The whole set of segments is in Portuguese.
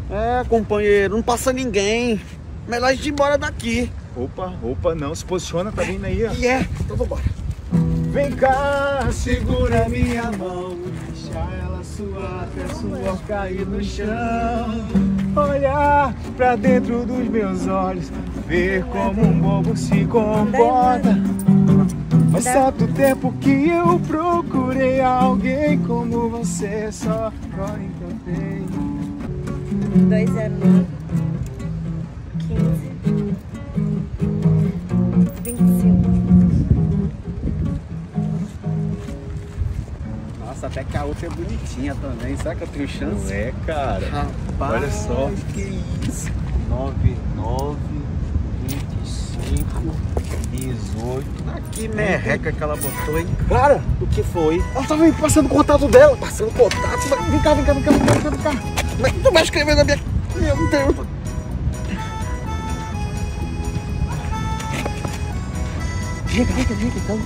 É, companheiro, não passa ninguém. Melhor a gente ir embora daqui. Opa, não, se posiciona, tá vindo aí, ó. Então vambora. Vem cá, segura minha mão, deixa ela suar até suor cair no chão. Olhar pra dentro dos meus olhos, ver como um bobo se comporta. Faz tanto tempo que eu procurei alguém como você, só agora encontrei. 209 15 25. Nossa, até que a outra é bonitinha também. Será que eu tenho chance? Não é, cara? Rapaz, olha só. Que isso? 99, 25, 18. Que merreca que ela botou, hein? Cara, o que foi? Ela tava passando o contato dela. Passando contato? Vem cá. Mas tu vai escrever na minha... Meu Deus. Diga, então.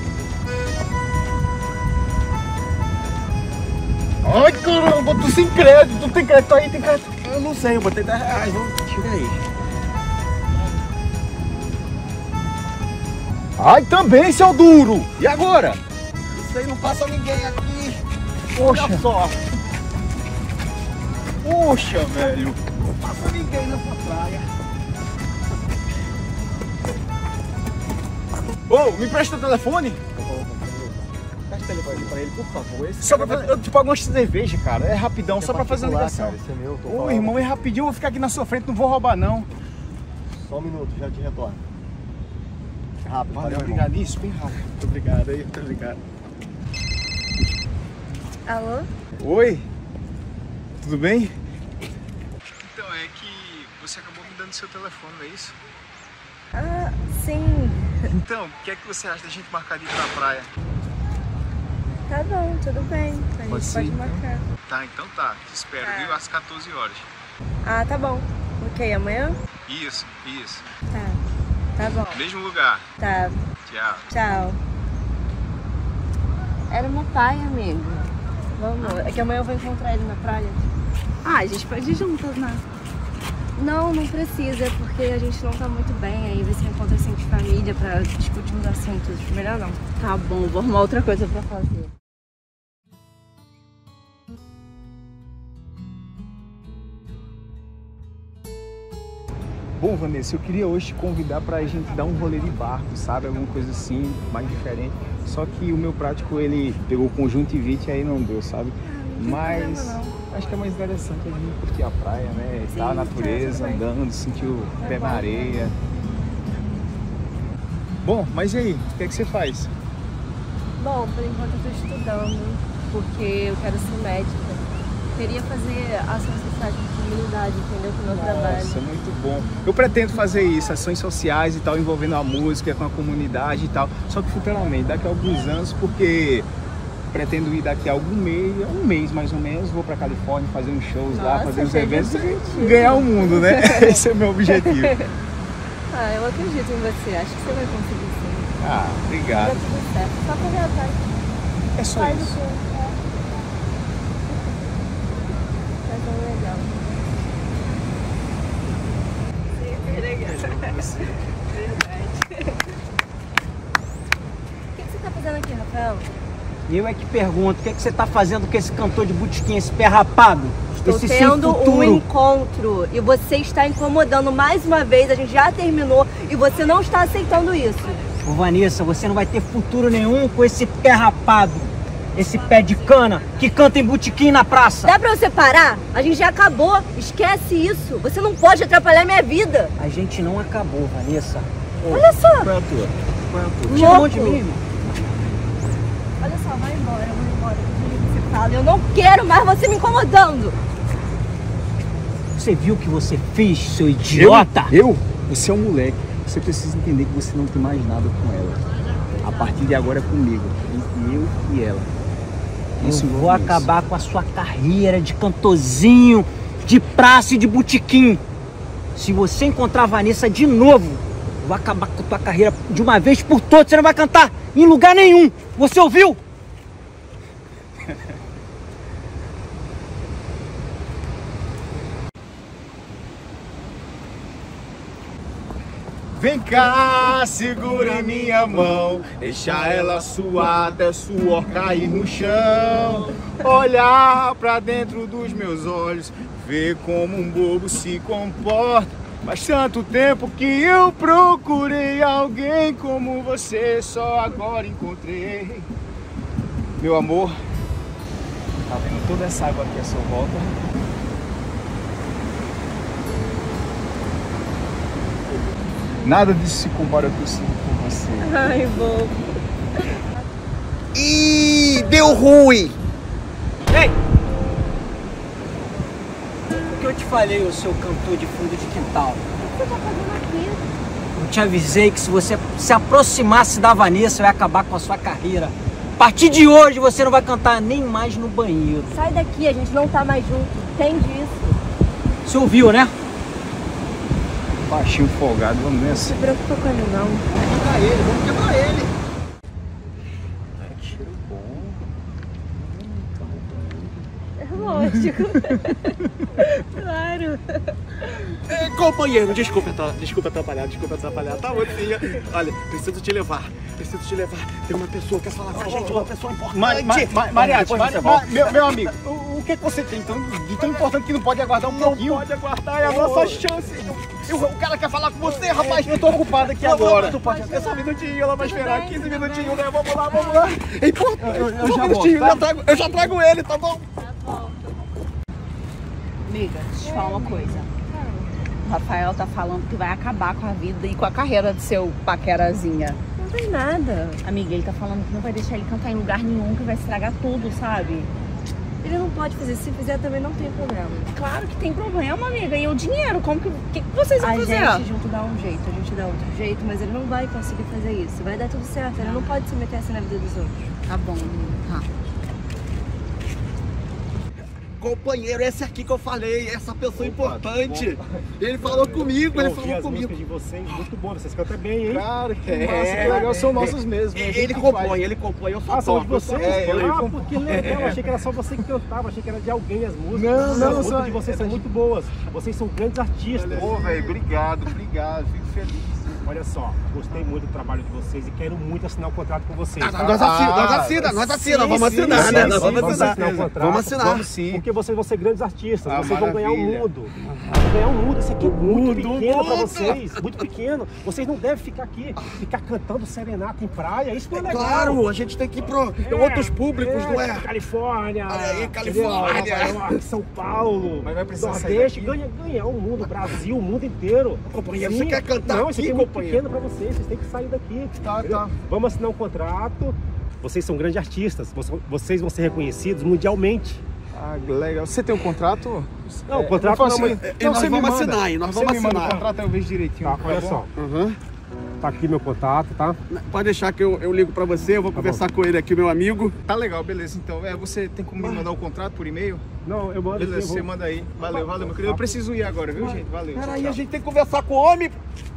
Ai, caramba, tu sem crédito. Tu tem crédito aí, tem crédito? Eu não sei, eu botei 10 reais. Vamos, tira aí. Ai, também, seu duro. E agora? Isso aí não passa ninguém aqui. Poxa. Olha só. Poxa, velho. Não passa ninguém nessa praia. Ô, me presta o telefone? Presta o telefone pra ele, por favor. Esse Só cara pra vai- fazer, eu te pago uma cerveja, cara. É rapidão, só pra fazer a ligação. Cara, esse é meu, tô Ô, falando. irmão, é rapidinho, eu vou ficar aqui na sua frente, não vou roubar, não. Só um minuto, já te retorno. Rápido, Valeu, irmão. obrigado. Isso, bem rápido. Muito obrigado aí, muito obrigado. Alô? Oi, tudo bem? Então, é que você acabou me dando seu telefone, não é isso? Ah, sim. Então, o que é que você acha da gente marcar de ir pra praia? Tá bom, tudo bem. A gente Pode ser, pode então? marcar. Tá, então tá. Te espero, Tá. viu? Às 14 horas. Ah, tá bom. Ok, amanhã? Isso. Tá bom. Mesmo lugar. Tá, Tchau. tchau. Era meu pai, amigo. Vamos. É que amanhã eu vou encontrar ele na praia. Ah, a gente pode ir juntas, né? Não precisa, porque a gente não tá muito bem. Aí você encontra assim de família pra discutir uns assuntos. Melhor não. Tá bom, vou arrumar outra coisa pra fazer. Bom, Vanessa, eu queria hoje te convidar pra gente dar um rolê de barco, sabe? Alguma coisa assim, mais diferente. Só que o meu prático, ele pegou conjuntivite e aí não deu, sabe? Mas acho que é mais interessante a gente curtir a praia, né? Sim, Tá a natureza, tudo bem. andando, sentir o pé bom, na areia. Bom, mas e aí? O que é que você faz? Bom, por enquanto eu tô estudando, porque eu quero ser médica. Queria fazer ação social de comunidade, entendeu? Com o meu trabalho. Nossa, muito bom. Eu pretendo fazer isso, ações sociais e tal, envolvendo a música, com a comunidade e tal. Só que futuramente, daqui a alguns anos, porque pretendo ir daqui a um mês mais ou menos, vou pra Califórnia fazer uns shows lá, Nossa, fazer uns cheio de eventos, objetivo. ganhar o mundo, né? Esse é o meu objetivo. Ah, eu acredito em você. Acho que você vai conseguir sim. Ah, Vai obrigado. dar tudo certo. Só correr atrás. É só Faz o isso. que é. Mas é legal. Super legal. Verdade. O que você tá fazendo aqui, Rafael? Eu é que pergunto, o que, é que você tá fazendo com esse cantor de botequim, esse pé rapado? Estou Esse sem tendo um futuro? encontro e você está incomodando mais uma vez. A gente já terminou e você não está aceitando isso. Ô Vanessa, você não vai ter futuro nenhum com esse pé rapado, esse pé de cana que canta em botequim na praça. Dá pra você parar? A gente já acabou. Esquece isso. Você não pode atrapalhar minha vida. A gente não acabou, Vanessa. Olha só. Qual é a tua? Qual é a tua? Tira a mão Louco. de mim, irmão. Olha só, vai embora, eu vou embora. Do jeito que você fala. Eu não quero mais você me incomodando. Você viu o que você fez, seu idiota? Eu? Você é um moleque. Você precisa entender que você não tem mais nada com ela. A partir de agora é comigo. Entre eu e ela. Eu se vou envolve nisso. acabar com a sua carreira de cantorzinho, de praça e de botequim. Se você encontrar a Vanessa de novo, eu vou acabar com a tua carreira de uma vez por todas. Você não vai cantar em lugar nenhum. Você ouviu? Vem cá, segura minha mão, deixa ela suar até suor cair no chão. Olhar pra dentro dos meus olhos, ver como um bobo se comporta. Faz tanto tempo que eu procurei alguém como você, só agora encontrei. Meu amor, tá vendo toda essa água aqui à sua volta? Nada disso se compara ao que eu sinto por você. Ai, bobo. Ih, deu ruim! Ei! O que eu te falei, o seu cantor de fundo de quintal? O que você tá fazendo aqui? Eu te avisei que se você se aproximasse da Vanessa, vai acabar com a sua carreira. A partir de hoje, você não vai cantar nem mais no banheiro. Sai daqui, a gente não tá mais junto. Entende isso? Você ouviu, né? Baixinho folgado, vamos nessa. Não se preocupa com ele, não. Vamos quebrar ele. Cheiro bom. Lógico. Claro. Companheiro, desculpa atrapalhar, tá, mocinha? Olha, preciso te levar. Tem uma pessoa que quer falar com a gente, uma pessoa importante. Mariachi, meu amigo, o que você tem de tão importante que não pode aguardar um pouquinho? Não pode aguardar, é a nossa chance. O cara quer falar com você, rapaz. Eu tô ocupado aqui agora. É só um minutinho, ela vai esperar 15 minutinhos, né? Vamos lá. É importante. Eu Só já um minutinho, volto, tá? eu já trago ele, tá bom? Amiga, deixa eu te falar uma coisa. O Rafael tá falando que vai acabar com a vida e com a carreira do seu paquerazinha. Não tem nada. Amiga, ele tá falando que não vai deixar ele cantar em lugar nenhum, que vai estragar tudo, sabe? Ele não pode fazer. Se fizer, também não tem problema. Claro que tem problema, amiga. E o dinheiro, como que vocês vão fazer? A gente junto dá um jeito, a gente dá outro jeito, mas ele não vai conseguir fazer isso. Vai dar tudo certo, ele não pode se meter assim na vida dos outros. Tá bom, tá. Companheiro, esse aqui que eu falei, essa pessoa importante. Ele falou comigo, Eu ouvi as músicas de vocês, muito bom, vocês cantam bem, hein? Claro que que legal, são nossos mesmos. Ele compõe, eu só são de toco. vocês? Que legal, achei que era só você que cantava, achei que era de alguém as músicas. Não, as músicas de vocês são muito boas, vocês são grandes artistas. Pô, velho, obrigado, fico feliz. Olha só, gostei muito do trabalho de vocês e quero muito assinar um contrato com vocês. Nós assinamos, vamos assinar, né? Vamos assinar um contrato. Vamos assinar. Vamos sim. Porque vocês vão ser grandes artistas, vocês vão ganhar o mundo. Vão ganhar o mundo, isso aqui é muito pequeno pra vocês, muito pequeno. Vocês não devem ficar aqui, ficar cantando serenata em praia, isso não é legal. Claro, a gente tem que ir para outros públicos, não é? Califórnia, Olha aí, Califórnia. Nova York, São Paulo, Mas vai precisar Nordeste, ganhar o mundo, Brasil, o mundo inteiro. Companheiro, Sim. você quer cantar Não, isso aqui, aqui é muito companheiro? pequeno pra vocês têm que sair daqui. Tá. Vamos assinar um contrato. Vocês são grandes artistas, vocês vão ser reconhecidos mundialmente. Ah, legal. Você tem um contrato? Não, o contrato não, mas... Nós vamos assinar aí, nós vamos Você me manda o assinar. contrato, eu vejo direitinho. Tá, olha só. Tá aqui meu contato, tá? Pode deixar que eu ligo pra você, eu vou conversar com ele aqui, meu amigo. Tá legal, beleza. Então, você tem como me mandar o contrato por e-mail? Não, eu mando. Beleza, você manda aí. Valeu, meu querido. Eu preciso ir agora, viu, gente? Valeu. Peraí, tchau. a gente tem que conversar com o homem.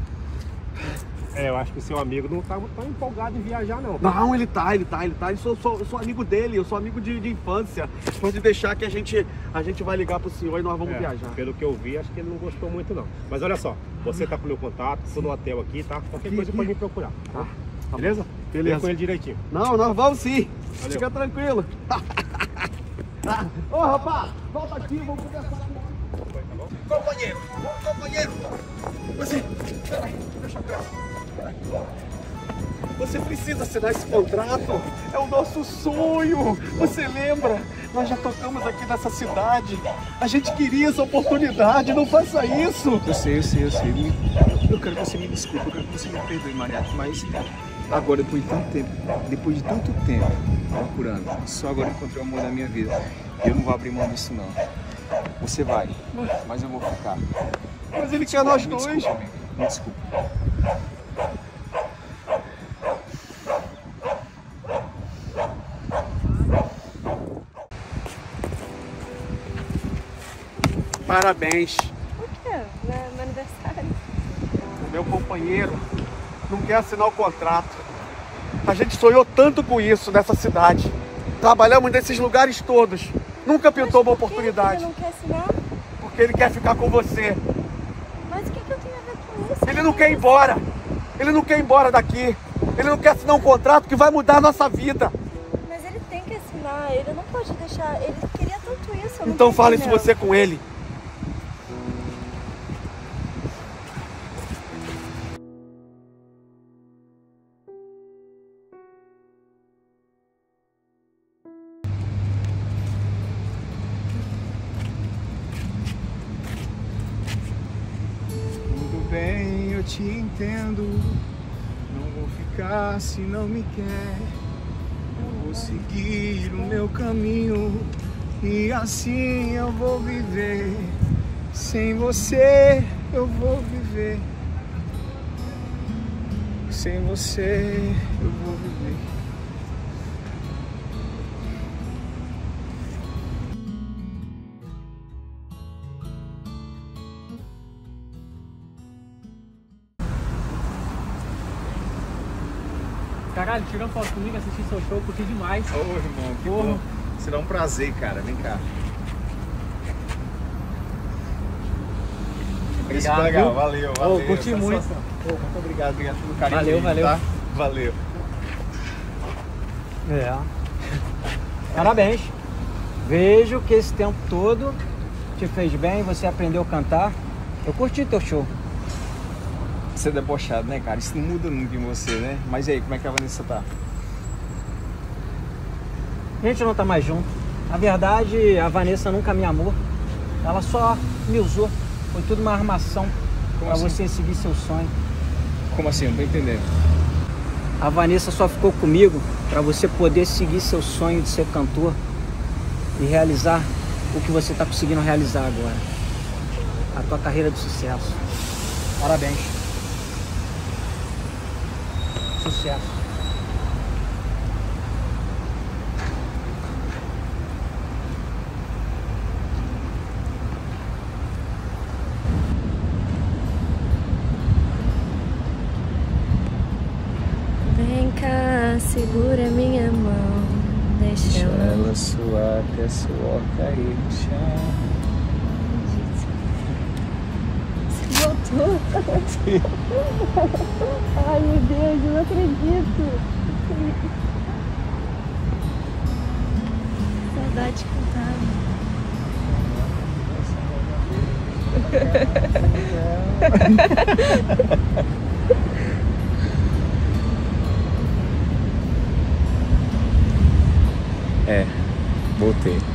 Eu acho que o seu amigo não tá empolgado em viajar, não. Não, ele tá. Eu sou amigo dele, eu sou amigo de infância. Pode deixar que a gente vai ligar pro senhor e nós vamos viajar. Pelo que eu vi, acho que ele não gostou muito, não. Mas olha só, você tá com o meu contato, tô no hotel aqui, tá? Qualquer coisa pode me procurar, tá? Beleza? Beleza. Vem com ele direitinho. Não, nós vamos sim. Valeu. Fica tranquilo. Ô, rapaz, volta aqui, vamos conversar com o companheiro. Você precisa assinar esse contrato. É o nosso sonho. Você lembra? Nós já tocamos aqui nessa cidade. A gente queria essa oportunidade. Não faça isso. Eu sei. Eu quero que você me desculpe, eu quero que você me perdoe, Mariachi, mas agora, depois de tanto tempo procurando, só agora encontrei o amor da minha vida. Eu não vou abrir mão disso, não. Você vai, mas eu vou ficar. Mas ele quer nós Me dois. desculpe, amigo. Me desculpe. Parabéns. Por quê? Meu aniversário. Meu companheiro não quer assinar o contrato. A gente sonhou tanto com isso nessa cidade. Trabalhamos nesses lugares todos. Nunca pintou uma oportunidade. Ele não quer assinar? Porque ele quer ficar com você. Mas o que eu tenho a ver com isso? Ele não quer ir embora. Ele não quer ir embora daqui. Ele não quer assinar um contrato que vai mudar a nossa vida. Mas ele tem que assinar, ele não pode deixar. Ele queria tanto isso. Eu não Então tô fale isso entendendo. você com ele. Tudo bem, eu te entendo. Não vou ficar se não me quer. Eu vou seguir o meu caminho e assim eu vou viver. Sem você eu vou viver. Sem você eu vou viver. Caralho, tirou foto comigo, assisti seu show, curti demais. Ô, irmão, que Porra. bom. Será um prazer, cara. Vem cá. Isso foi legal, viu? valeu, Ô, valeu. curti muito. Satisfação. Pô, muito obrigado pelo carinho. Valeu, mesmo, valeu. Tá? Valeu. É. Parabéns. Vejo que esse tempo todo te fez bem, você aprendeu a cantar. Eu curti teu show. Você é debochado, né, cara? Isso não muda nunca em você, né? Mas e aí, como é que a Vanessa tá? A gente não tá mais junto. Na verdade, a Vanessa nunca me amou. Ela só me usou. Foi tudo uma armação Como pra assim? você seguir seu sonho. Como assim? Não tô entendendo. A Vanessa só ficou comigo pra você poder seguir seu sonho de ser cantor e realizar o que você tá conseguindo realizar agora. A tua carreira de sucesso. Parabéns. Sucesso. Vem cá, segura minha mão. Deixa ela. suar até suor cair no chão. Você voltou? Ai, meu Deus, eu não acredito. Saudade de cantar. É, voltei.